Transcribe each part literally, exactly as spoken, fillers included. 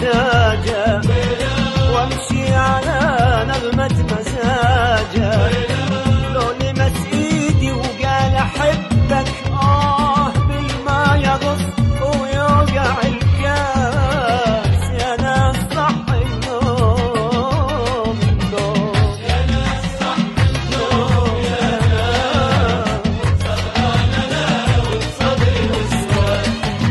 محتاجة وامشي على نغمة مزاجة لو لمس ايدي وقال احبك اه بالما يغص ويوقع الكاس يا ناس صح النوم النوم يا ناس صح النوم يا ناس صدرنا لا والصدر والسواد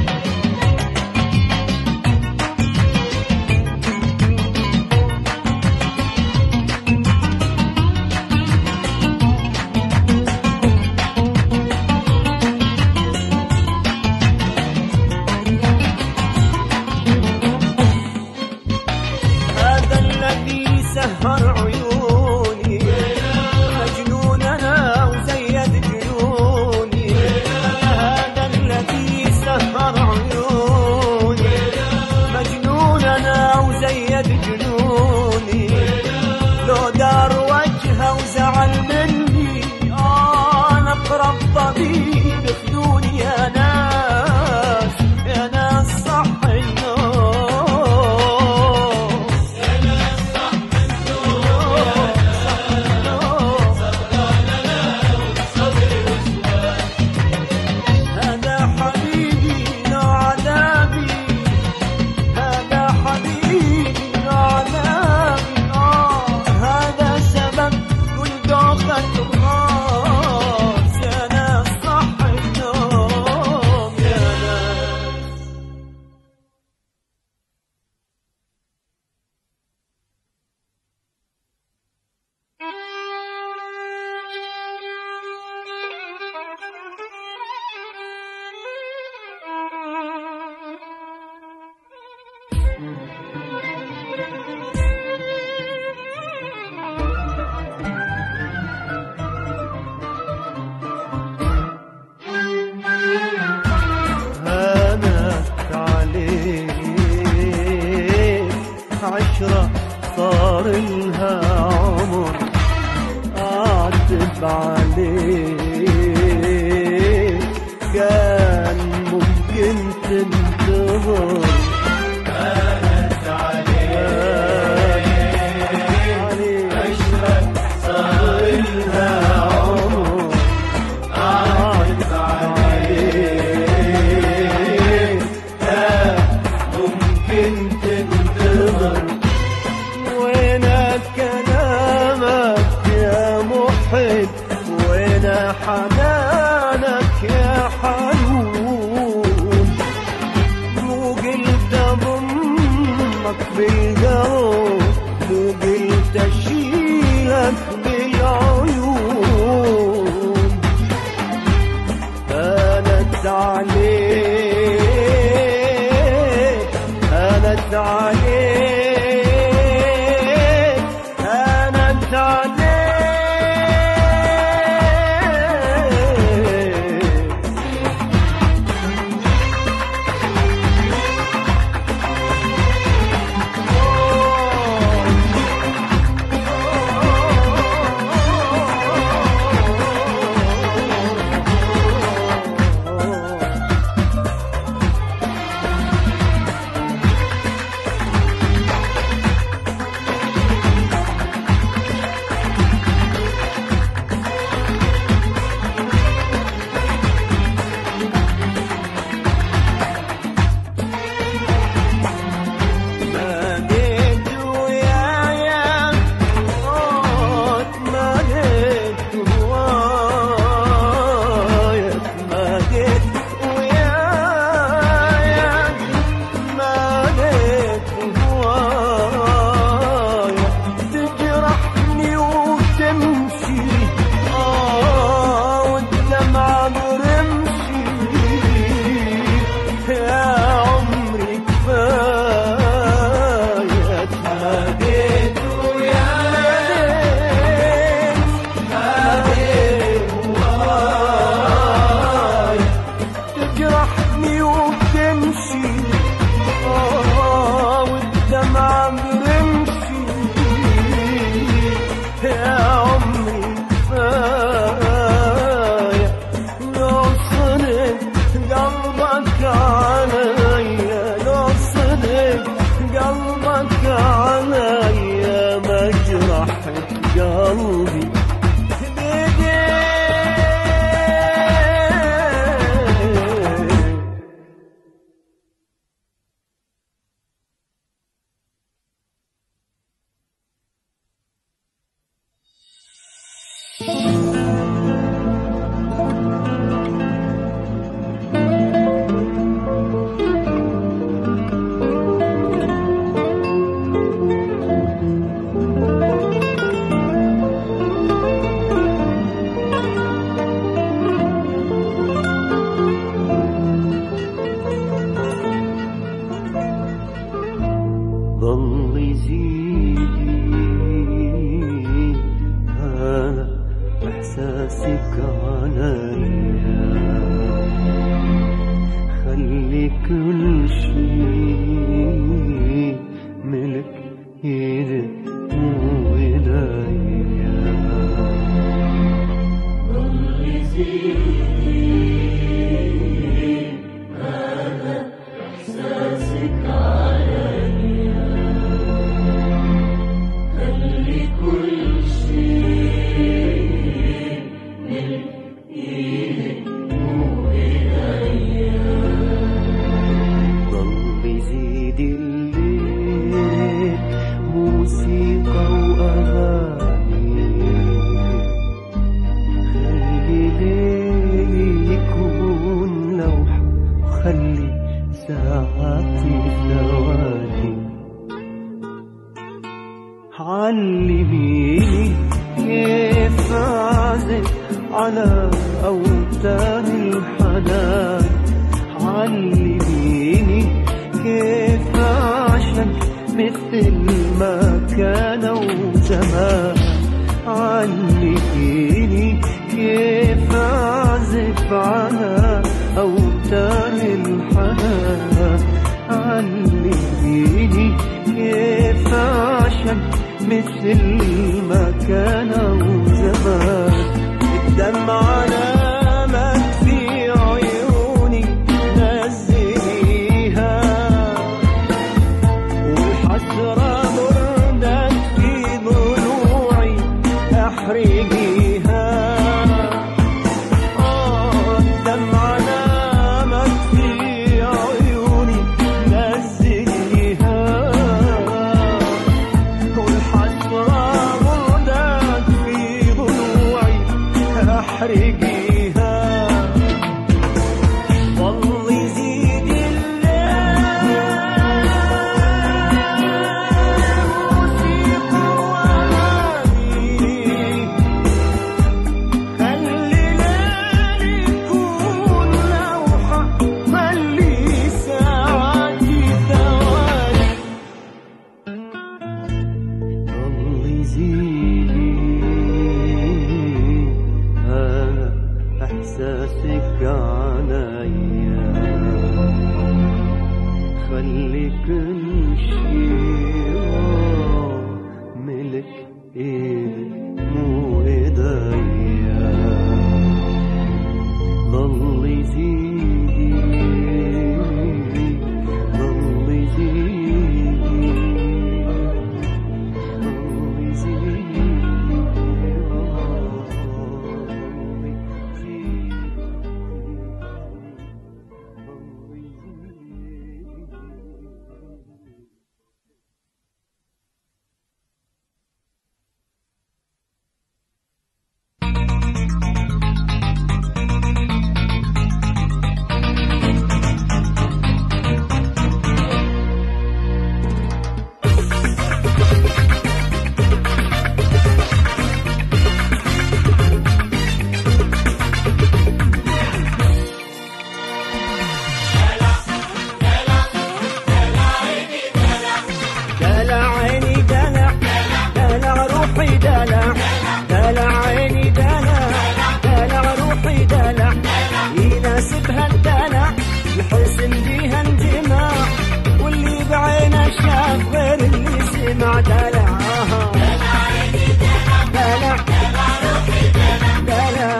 سهر عيوني مجنون انا وزيد جنوني هذا الذي سهر عيوني مجنون انا وزيد جنوني لو دار وجهه وزعل مني انا اقرب طبيب خذوني يا ناس يا ناس صح عشرة صار لها عمر أعتب عليك كان ممكن تنتظر كانت عليك عشرة صار لها عمر أعتب عليك كان ممكن تنتظر وينك كلامك يا محب وين حنانك يا حنون مو قلت اضمك بالقلب مو قلت اشيلك بالعيون هانت عليك هانت عليك تجرحني وتمشي آه ضل يزيد هذا إحساسك عليا، خلي كل شيء ملك ايدك مو ايديا. ضل يزيد هذا إحساسك عليا، خلي كل شيء ملك ايدك مو ايديا. ضل يزيد الليل موسيقى واغاني، خلي ليلي يكون لوحة وخلي ساعاتي ثواني. علميني كيف أعزف على أوتار الحنان، علميني كيف أعشق مثل ما كانوا زمان، علميني كيف أعزف على أوتار الحنان، علميني كيف أعشق مثل ما كانوا زمان. الدمعة نامت في عيوني نزليها، والحسرة بردت في ضلوعي احرقيها. آه الدمعة نامت في عيوني نزليها، والحسرة بردت في ضلوعي احرقيها. ضل يزيد الليل موسيقى وأغاني، خلي ليلي يكون لوحة، خلي ساعاتي ثواني. ضل يزيد هذا إحساسك عليا، خلي كل شيء ملك ايدك مو ايديا. ضل يزيد ضل يزيد ضل يزيد يناسبها الدلع، الحسن بيها اندماع، واللي بعينه شاف غير اللي سمع دلع. دلع دلع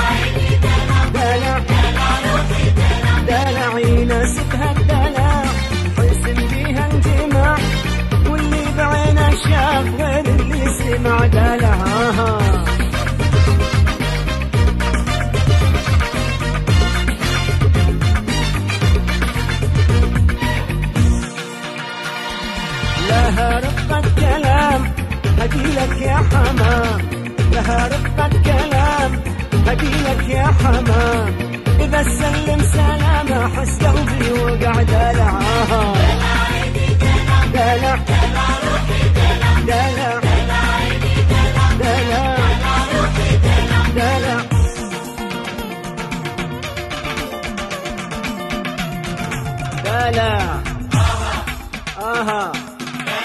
دلع دلع يناسبها الدلع، الحسن بيها اندماع، واللي بعينه شاف غير اللي سمع دلع. لها رقة كلام هديلك يا حمام، لها رقة كلام هديلك يا حمام، إذا سلم سلام أحس قلبي وقع دلعها. دلع دلع دلع دلع دلع آها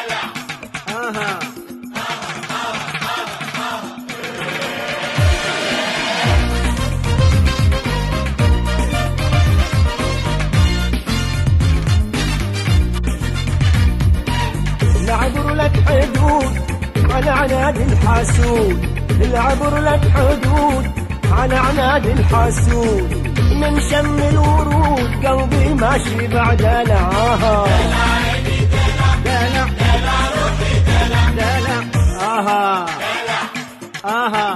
العبر لك حدود على عناد الحاسود، العبر لك حدود على عناد الحاسود. من شم الورود قلبي ماشي بعد دلعها، دلع دلع روحي دلع دلع آها آها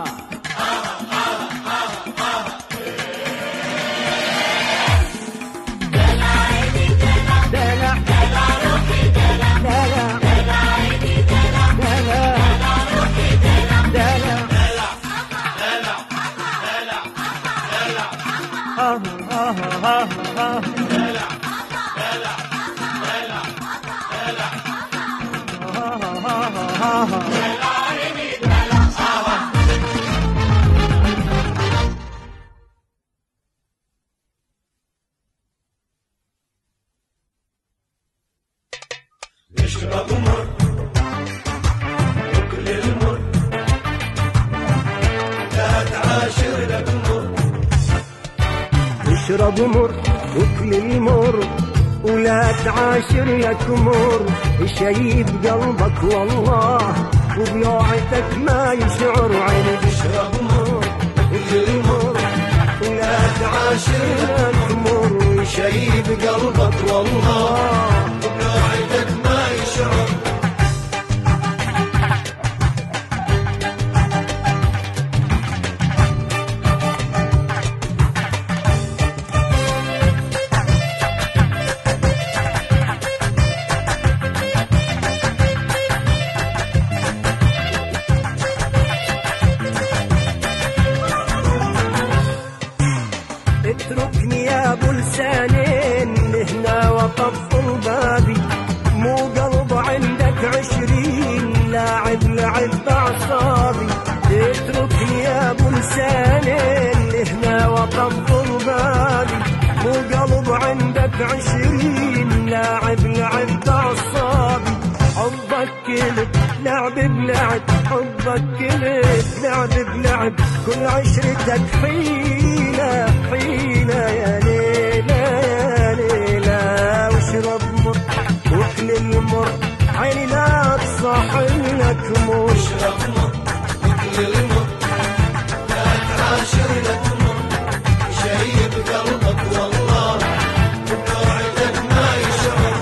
اشرب مر وكل المر، لا تعاشر لك مر. اشرب مر وكل المر ولا تعاشر لك مر، شيب قلبك والله وبيوعتك ما يشعر عيني. اشرب مر وكل المر، ولا تعاشر لك مر، شيب قلبك والله وبيوعتك ما يشعر. اتركني يا ابو لسانين لهنا وطفل بابي، مو قلب عندك عشرين لاعب لعب باعصابي. اتركني يا ابو لسانين لهنا وطفل بابي، مو قلب عندك عشرين لاعب لعب باعصابي. حبك كلب لعب بلعب، حبك كلب لعب بلعب، كل عشرتك حيلة حيلة يا ليلى يا ليلى. واشرب مر وكل المر عيني لا تصاحب لك مر. اشرب مر وكل المر، لا تعاشر لك مر، شيب قلبك والله وبيوعدك ما يشعر.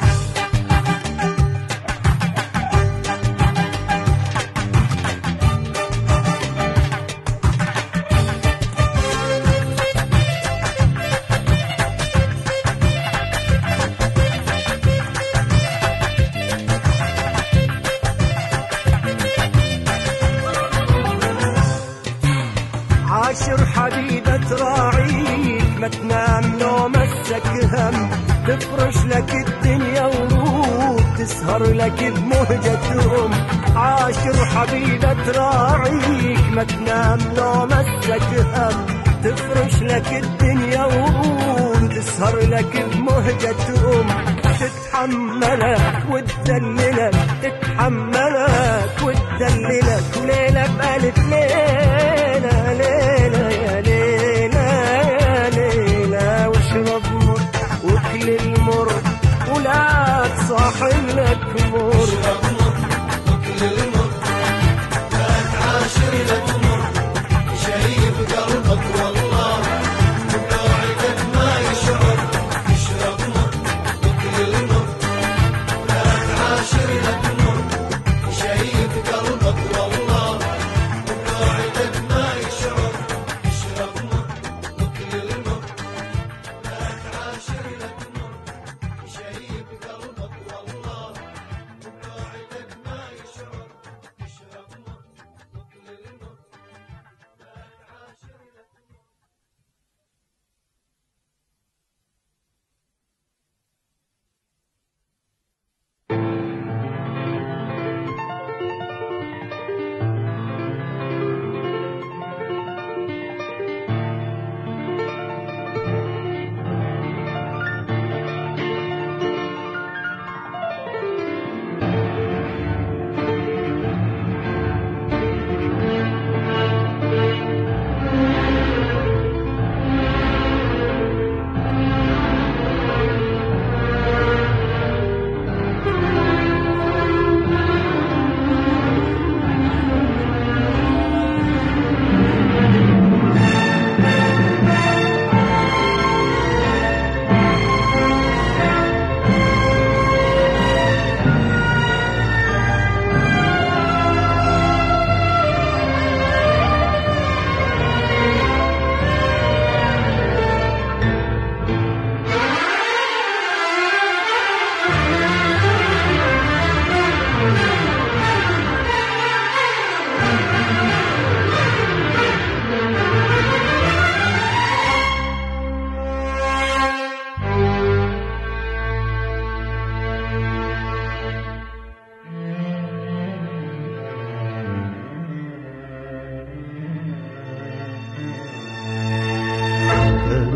عاشر حبيبة تراعيك ما تنام لو مسك هم، تفرش لك الدنيا ورود تسهر لك بمهجة أم. عاشر حبيبة تراعيك ما تنام لو مسك هم، تفرش لك الدنيا ورود تسهر لك بمهجة أم. تتحملك وتدللك، تتحملك وتدللك، وليلة بألف ليلة ليلة يا ليلة يا ليلة. واشرب مر وكل المر ولا تصاحب لك مر. اشرب مر وكل المر، لا تعاشر لك مر، شيب قلبك والله وبيوعدك ما يشعر. اشرب مر وكل المر، لا تعاشر لك مر، شيب قلبك والله وبيوعدك ما يشعر. اشرب مر وكل المر، لا تعاشر لك مر، شيب قلبك والله وبيوعدك ما يشعر.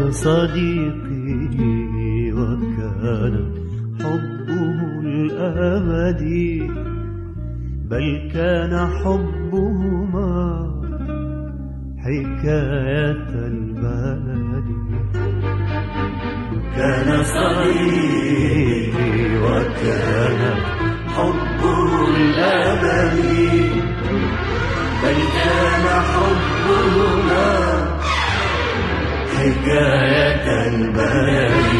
صديقي وكان حبه الأبدي، بل كان حبهما حكاية البلد. كان صديقي وكان حبه الأبدي، بل كان حبهما حكاية البلد.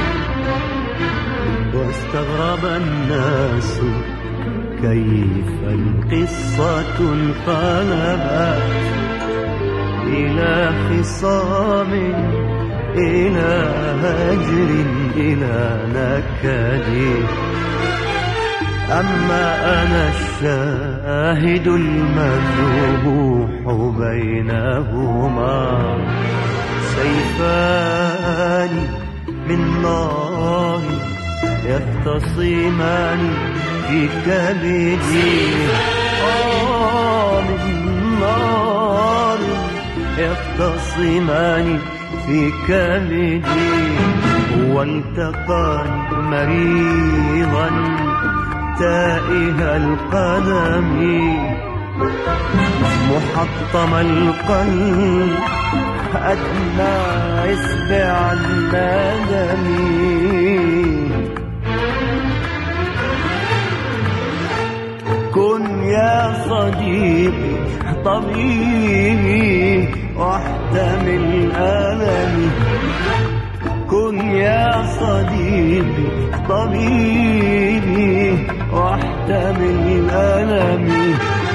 واستغرب الناس كيف القصة انقلبت إلى خصام، إلى هجر، إلى نكد. أما أنا الشاهد المذبوح بينهما، سيفان من نار يختصمان في كبدي. آه من نار يختصمان في كبدي. والتقاني مريضا تائه القدم، محطم القلب أدنى إصبع الندم. كن يا صديقي طبيبي واحتمل ألمي، كن يا صديقي طبيبي واحتمل ألمي.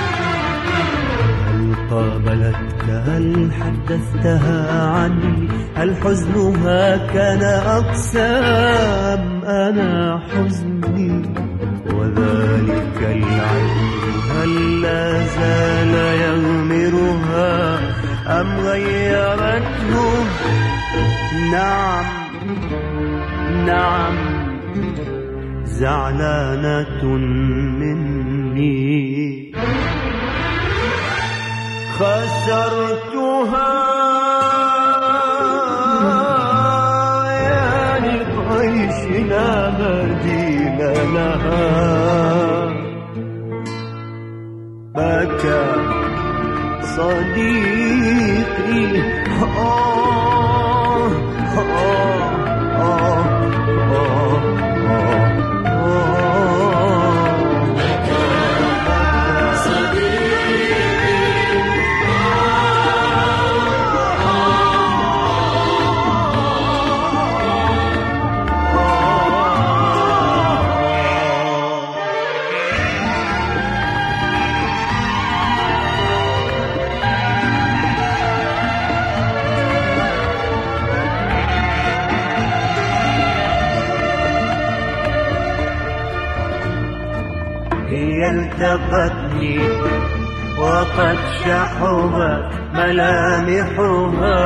هل قابلتك؟ هل حدثتها عني؟ هل حزنها كان أقسام؟ أنا حزني وذلك العين، هل لا زال يغمرها أم غيرته؟ نعم نعم زعلانة مني، خسرتها يا لطيش لا بديل لها. بكى صديقي آه آه آه آه هي التقتني وقد شحبت ملامحها،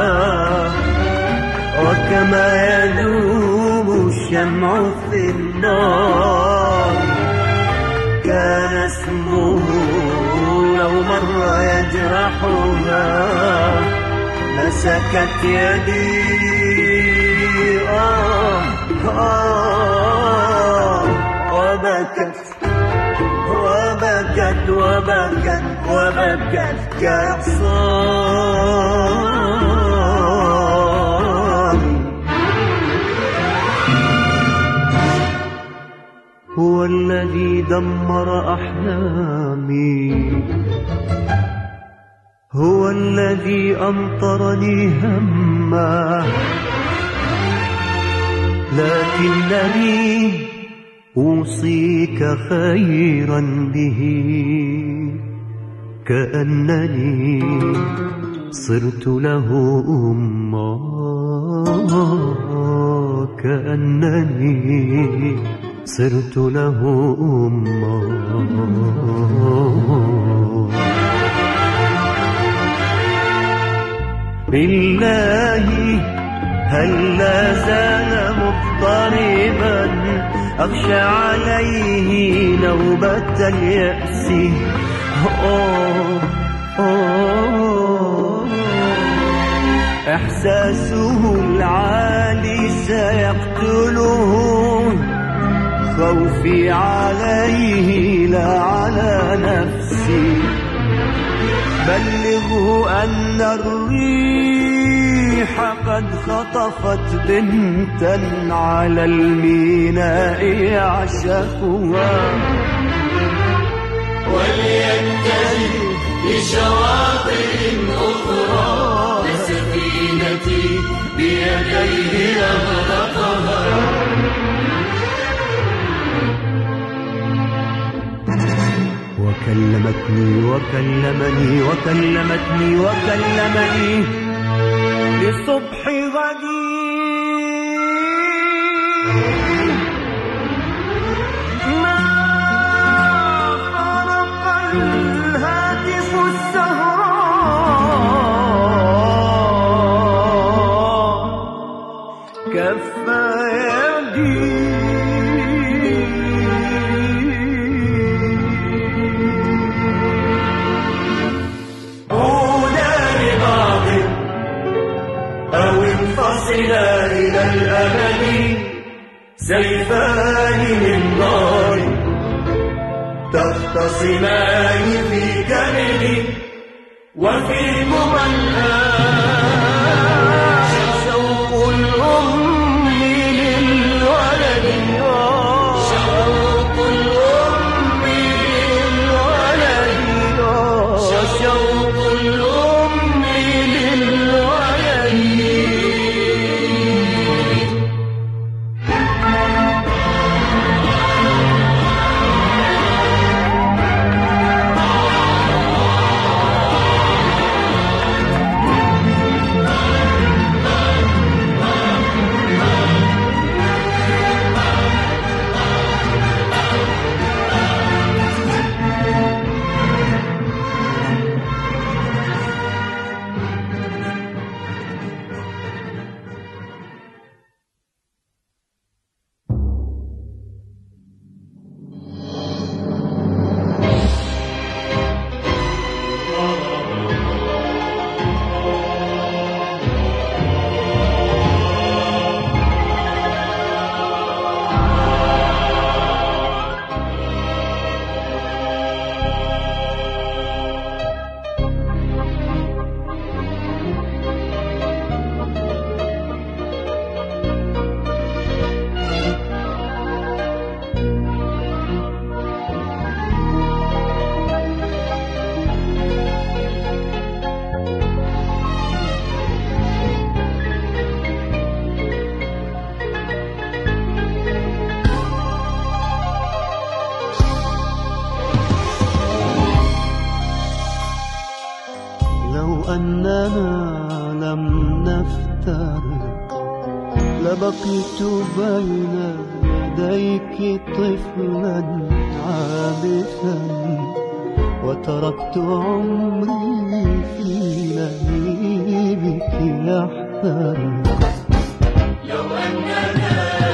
وكما يذوب الشمع في النار كان اسمه لو مر يجرحها. مسكت يدي آه آه وبكت وبكت وبكت وبكت كعصام. هو الذي دمر أحلامي، هو الذي أمطرني هما، لكنني أوصيك خيرا به، كأنني صرت له أما، كأنني صرت له أما. بالله هل لا زال مضطربا، أخشى عليه نوبة اليأس. أوه أوه إحساسه العالي سيقتله، خوفي عليه لا على نفسي. بلغه أن الريح قد خطفت بنتا على الميناء يعشقها، ولينتهي لشواطئ أخرى، لسفينتي بيديه أغرقها. وكلمتني وكلمني وكلمتني وكلمني لصبح غدي، ما فرق الهاتف السهراء كف يدي. انفصلا إلى الأمل، سيفان من نار تختصمان في كبد وفي مملاه. شوق الأم للولد، شوق الأم للولد، شوق الأم للولد. أننا لم نفترق لبقيت بين يديك طفلا عابثا، وتركت عمري في لهيبك يحترق. لو أننا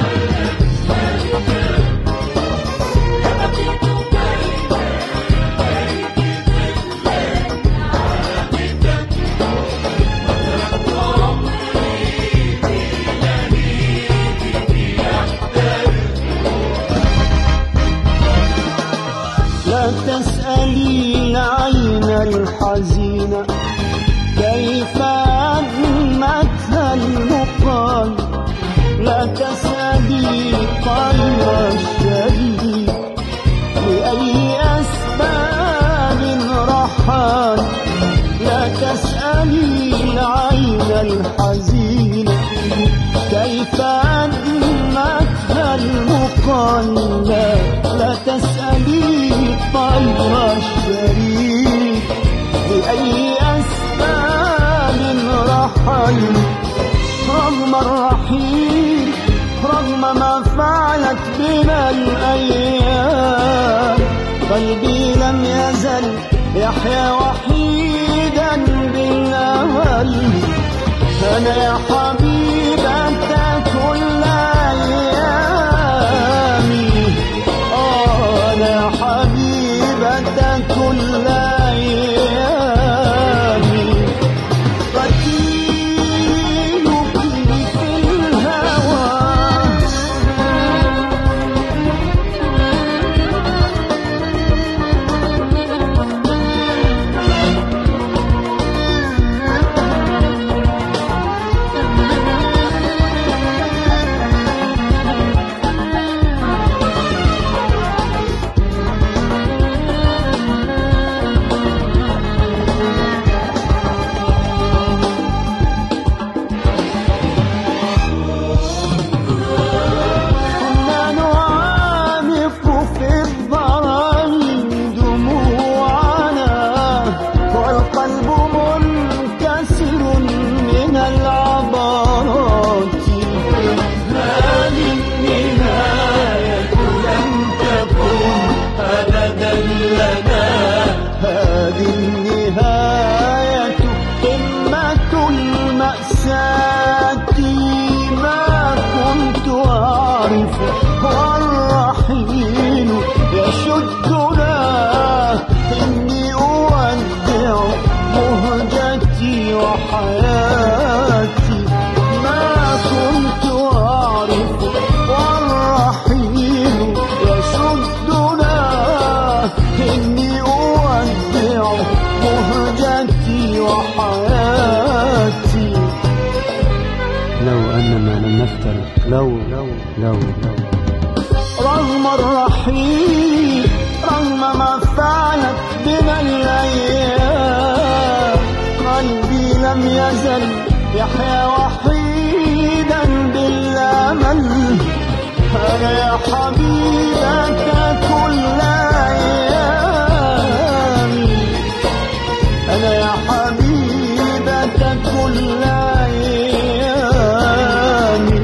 تسألي العين الحزينة كيف أدمتها المقال، لا تسألي قلب الشهيد لأي أسباب رحال، لا تسألي العين الحزينة كيف أدمتها المقال، لا تسألي طيب الشريك بأي أسباب رحل. رغم الرحيل، رغم ما فعلت بنا الأيام، قلبي لم يزل يحيا وحيدا بالأمل. أنا يا حبيبة كل أيامي، أنا يا حبيبة كل أيامي، قتيل لو لو لو رغم الرحيل، رغم ما فعلت بنا الأيام، قلبي لم يزل يحيا وحيدا بالأمل. أنا يا حبيبك كل أيامي، أنا يا حبيبك كل أيامي.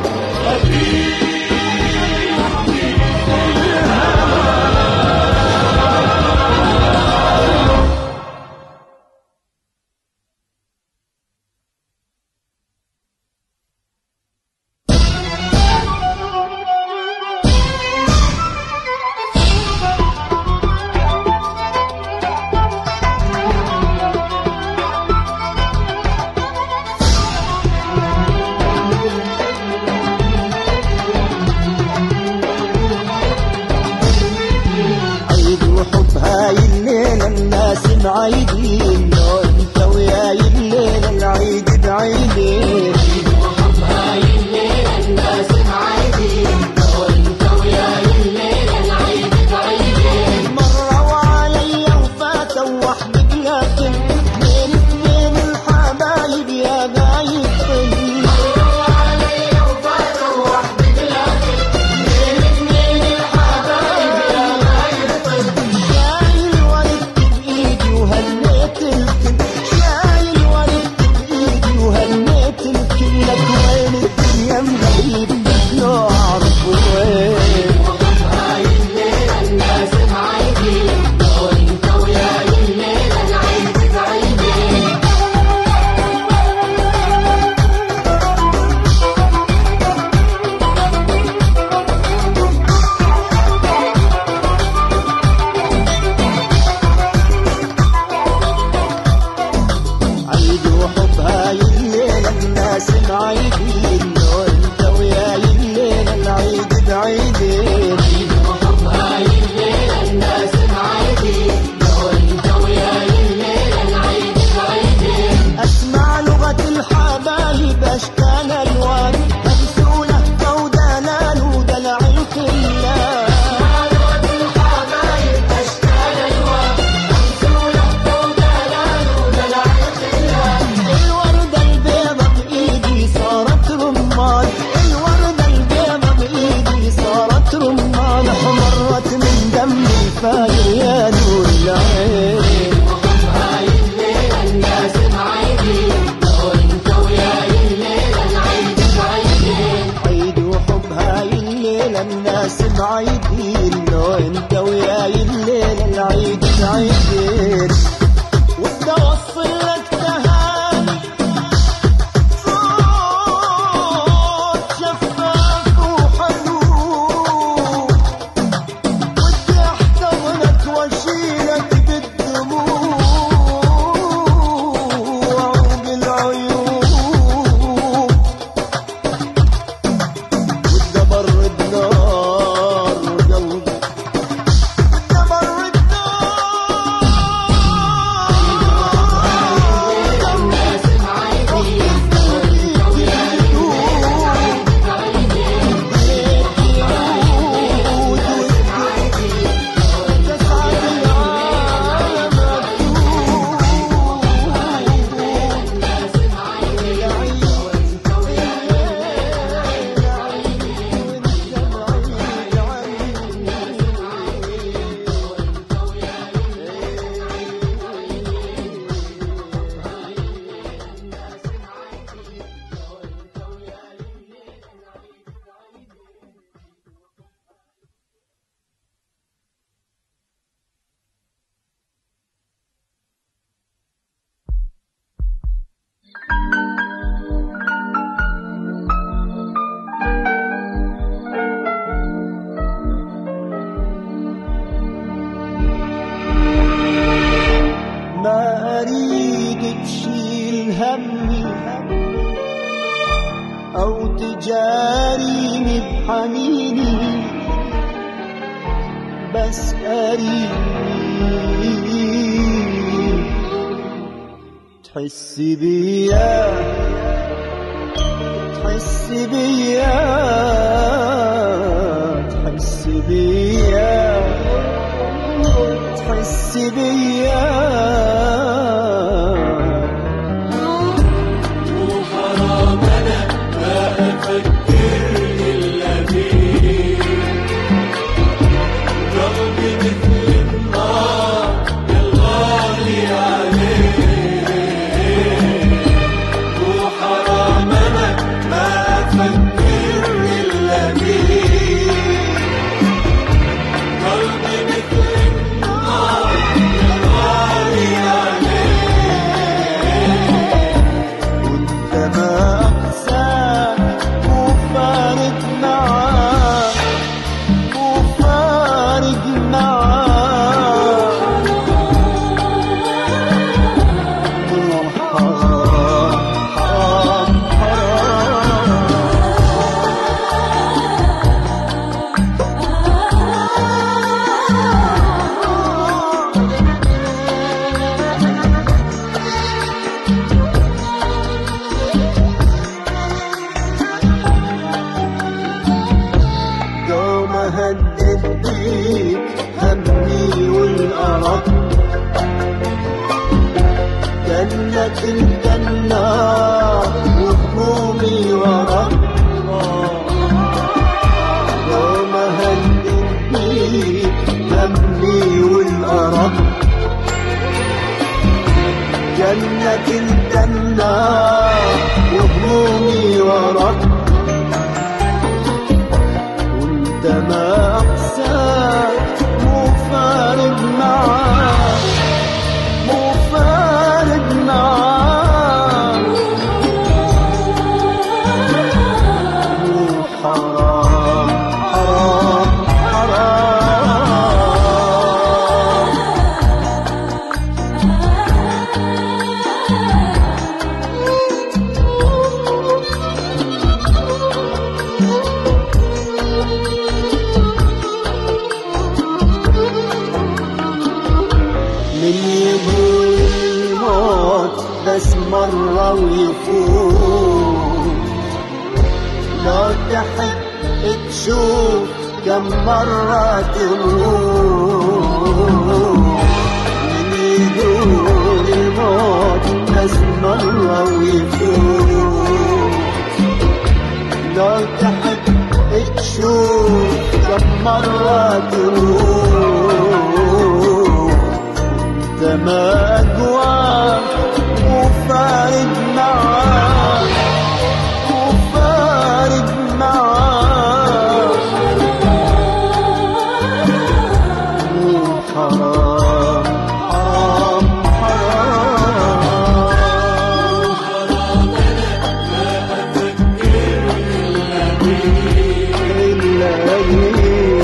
عيدين وانت وياي الليلة العيد بعيدين، عيد وحب هاي الليلة الناس معيدين، وانت وياي الليلة العيد بعيدين. مرة وعليا وفاتوا وحدك لكن من اثنين الحبايب يا غايب طيب. مرة وعليا وفاتوا وحدك لكن من اثنين الحبايب يا غايب طيب. شايل ورد بإيدي وهنيت الكل، شايل ورد بإيدي وهنيت الكل. لك وين الدنيا مغيب لو أعرف وين. وحب هاي الليلة الناس معيدين، وانت وياي الليلة العيد بعيدين. عيد وحب هاي الليلة الناس معيدين، وانت وياي الليلة العيد بعيدين. عيد وحب هاي الليلة الناس معيدين، وانت وياي الليلة العيد بعيدين. أسمع لغة الحبايب أشكال ألوان، همسولة ودلال ودلع الخلان. لغة الحبايب أشكال ألوان، همسولة ودلال ودلع الخلان. الوردة البيضة بإيدي صارت رمان، الوردة البيضة بإيدي صارت رمان. احمرت من دم الفاير يا نور العين. وحب هاي الليلة الناس معيدين، وانت وياي الليلة العيد بعيدين. عيد وحب هاي الليلة الناس معيدين، وانت وياي الليلة العيد بعيدين. وبدي اوصل لك تهاني صوت شفاف وحنون، ودي احتضنك واشيلك بالدموع وبالعيون، ودي ابرد نار قلبي، ودي ابرد الناس معيدين، وانت وياي الليلة العيد بعيدين. ما أريد تشيل همي أو تجاريني بحنيني، بس أريد تحس بيا، تحس بيا بيا. وحرام أنا ما أفكر إلا بيك، قلبي مثل النار يا الغالي عليك. وحرام أنا ما أفكر إلا بيك، قلبي مثل النار يا الغالي عليك. وانت ما اقساك وفارق معاك، وفارق معاك. والله حرام حرام يوم هدد بيك همي والأرق، جنة الجنة وهمومي ورق. يوم هدد بيك همي والأرق، جنة الجنة وهمومي ورق. وانت ما اقساك مو فارق معاك، مو فارق معاك. مو حرام حرام حرام. من يقول الموت بس مرة ويفوت، لو تحب تشوف كم مرة تموت. من يقول الموت بس مرة ويفوت، لو تحب تشوف كم مرة تموت. انت ما اقواك وفارق معاك، وفارق معاك. حرام حرام حرام. إلا بيك.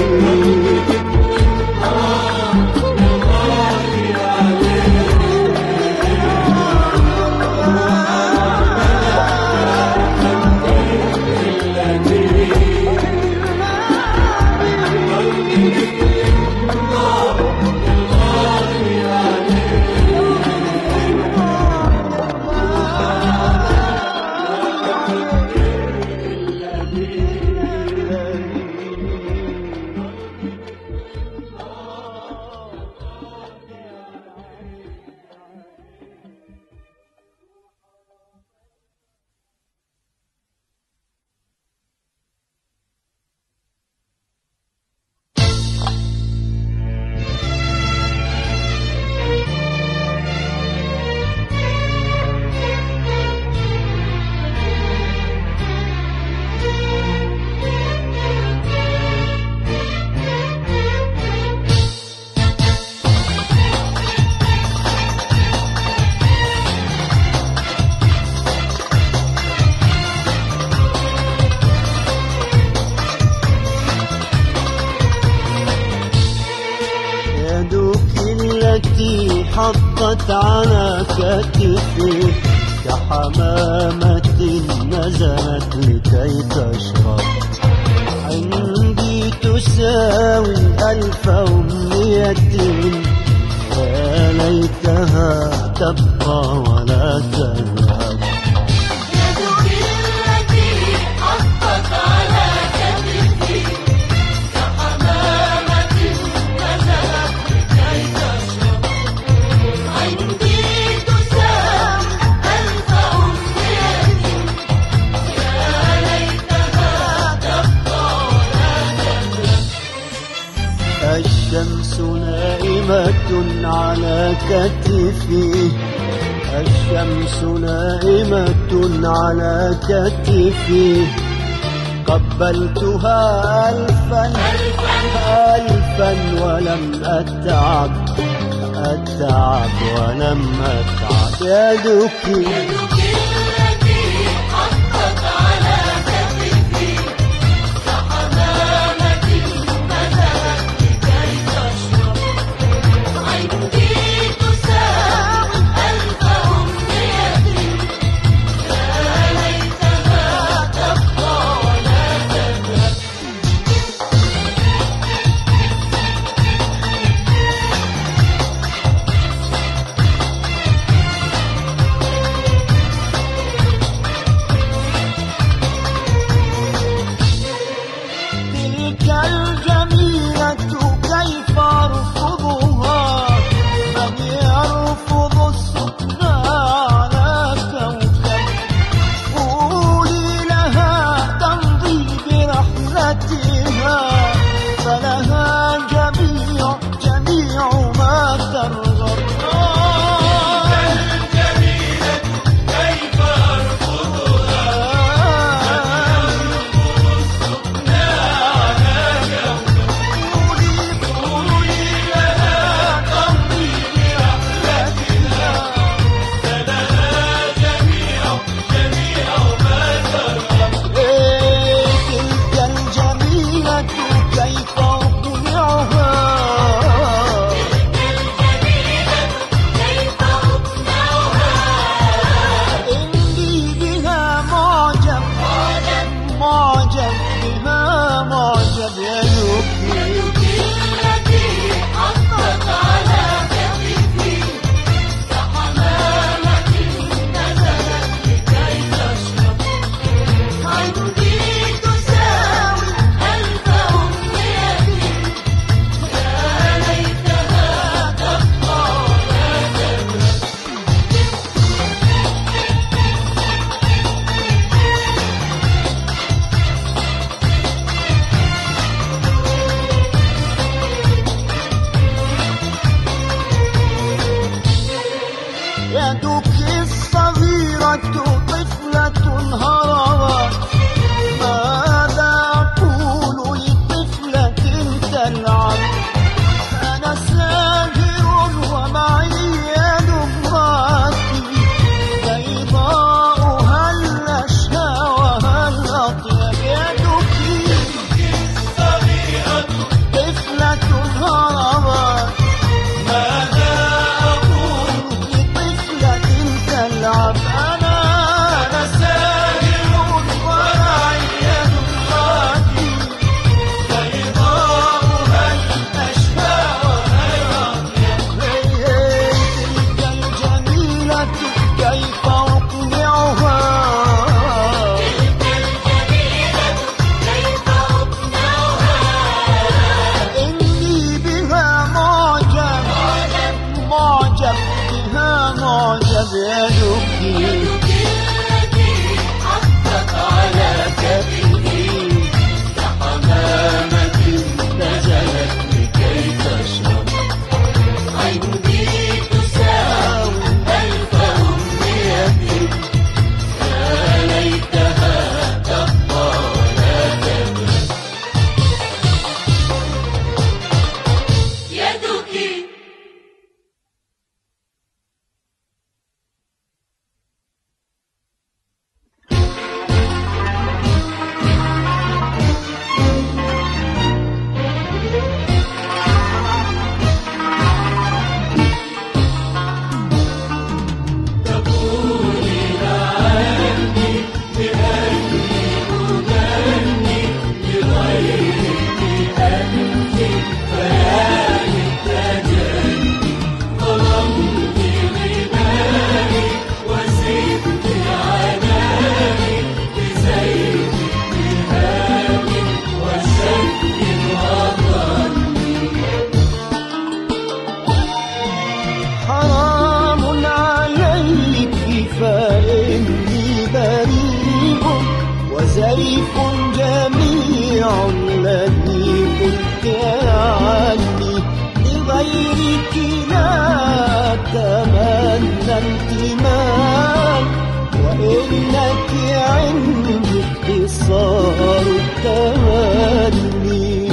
التي حطت على كتفي كحمامة نزلت لكي تشرب، عندي تساوي ألف أمنية يا ليتها تبقى ولا تذهب. كحمامة نزلت لكي تشرب، نائمة على كتفي، الشمس نائمة على كتفي، قبلتها ألفا ألفا ولم أتعب أتعب ولم أتعب. يدك الجميلة كيف أرفضها، من يرفض السكنى على كوكب. قولي لها تمضي برحلتها، فلها جميع جميع ما ترغب. معجب بها معجب. يدك التي حطت على كتفي، كحمامة نزلت لكي تشرب. عندي تساوي ألف أمنية، يا ليتها تبقى ولا تذهب. يدك الصغيرة طفلة هربت، ماذا أقول لطفلة تلعب؟ أنا ساهر ومعي يد امرأتي، بيضاؤها الأشهى الأطيب. يدك الصغيرة طفلة هربت، ماذا تلعب؟ أنا أنا ساهر ومعي يد امرأتي، بيضاؤها الأشهى والأطيب. تلك الجميلة كيف أقنعها، تلك الجميلة كيف أقنعها، إني بها معجب معجب بها معجب. يدك التي حطت على كتفي، كحمامة نزلت لكي تشرب. عندي تساوي ألف أمنية، يا ليتها تبقى ولا تذهب. يدك. بلا انتماء، وإنك عندي اختصار التمني.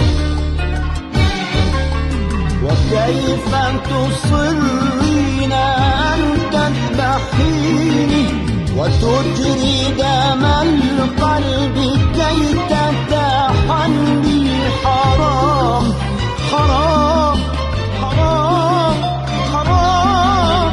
وكيف تصرين أن تذبحيني وتجري دم القلب كي تتحني؟ حرام حرام حرام حرام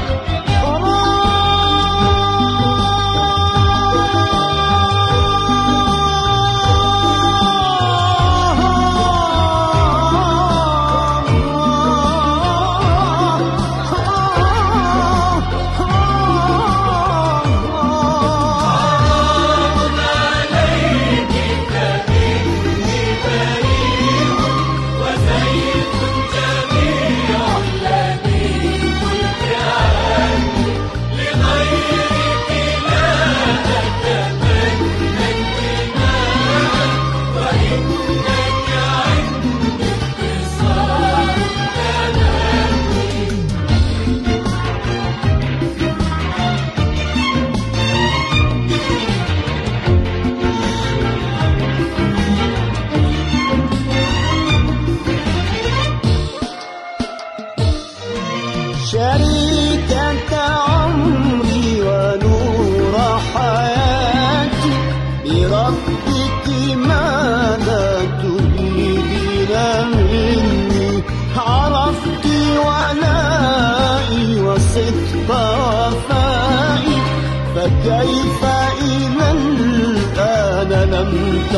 شريكة عمري ونور حياتي، بربك ماذا تريدين مني؟ عرفت ولائي وصدق وفائي، فكيف إذا الآن لم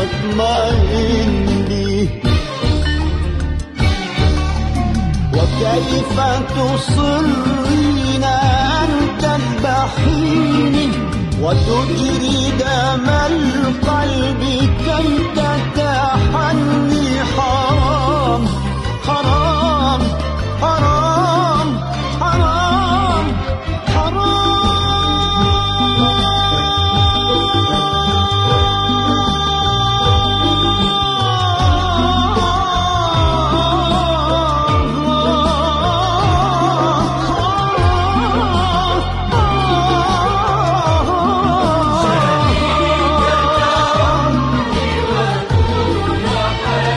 تطمئني؟ وكيف تصرين أن تذبحيني وتجري دم القلب كي تتحني؟ حرام حرام حرام حرام شريكة عمري ونور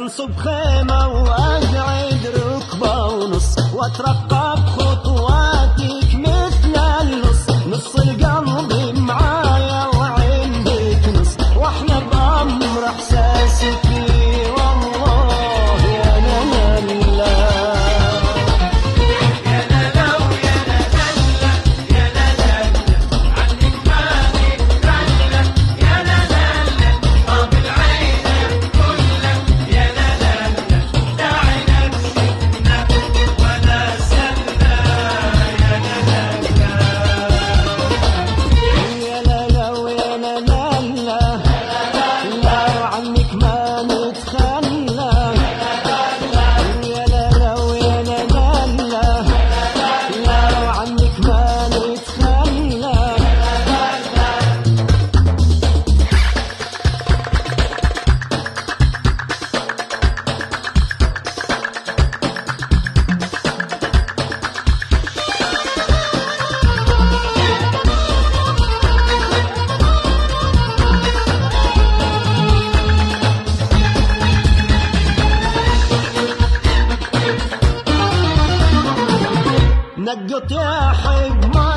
انصب خيمة واقعد ركبة ونص واترقب خطواتك مثل اللص، نص القلب معايا وعندك نص، واحنا بأمر احساسك والله يا لالا. يا لالا ويا لالا يا لالا عنك ما نتخلى، يا لالا طاب العين كلها، يا لالا داعي نفسنا ولا سلنا، يا لالا يا لالا ويا لالا لا عنك ما نتخلى، يا لالا ويا لالا لا عنك ما نتخلى. نقط يا حب ما